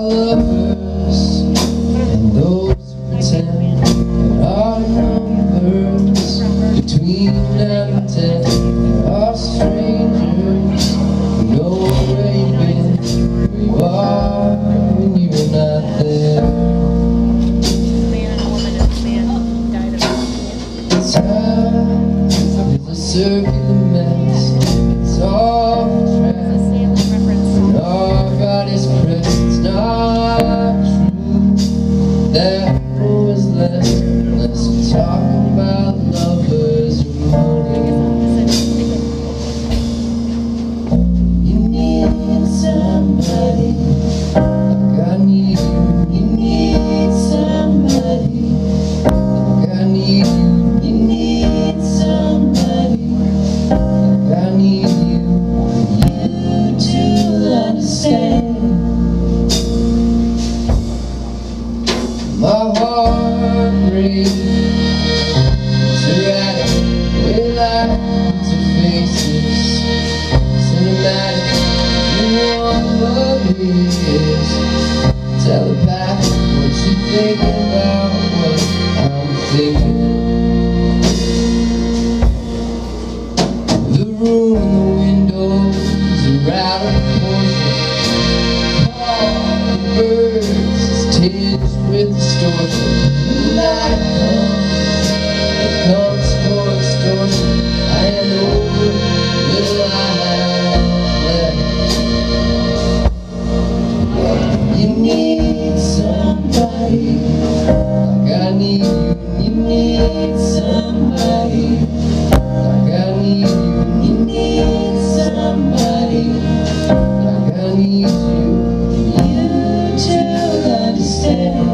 lovers and those who pretend there are numbers between 9 and 10. There are strangers who know where you've been, where you are when you're not there. Time is a circular mess. It's all trapped when our bodies press. It's not true that more is less unless we're talking about lovers or money. You need somebody like I need you. You need somebody like I need you. You need somebody like I need you. You to understand. My heart breaks, it's erratic, way lines of faces, cinematic. You want love is telepathic. What you think about what I'm thinking. The room and the windows are out of proportion. The birds is tinged with distortion. The night comes for extortion. I hand over little I have left. You need somebody like I need you. You need somebody like I need you. You need somebody like I need you. You to understand.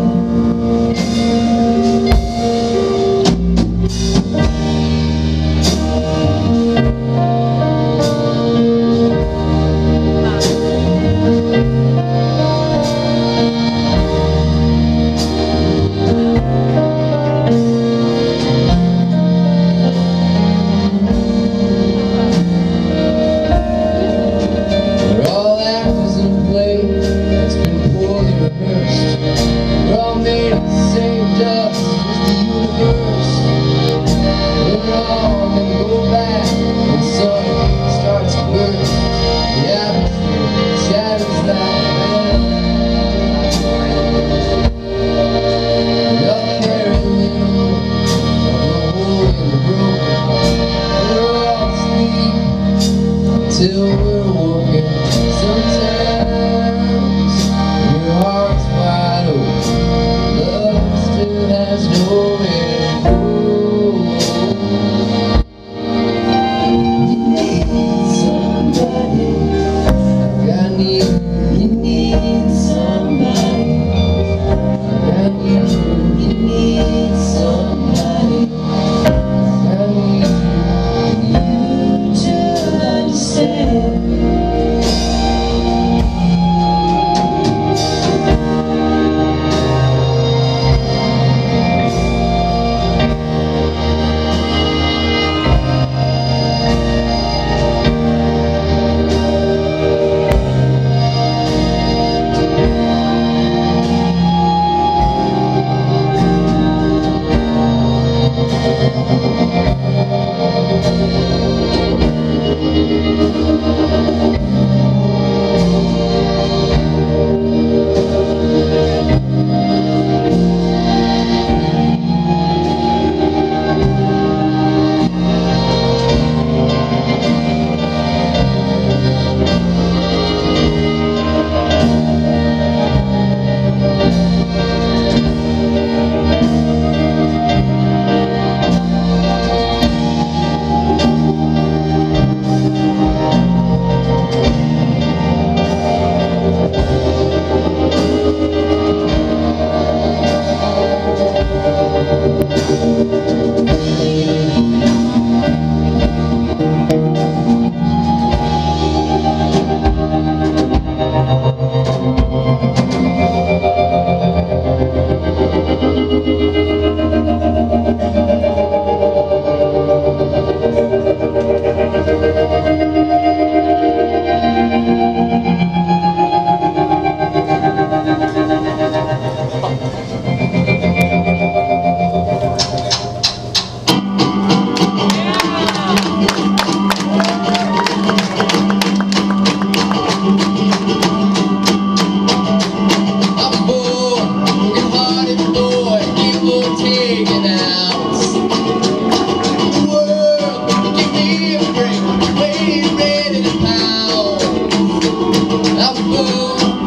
We're all actors in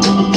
Thank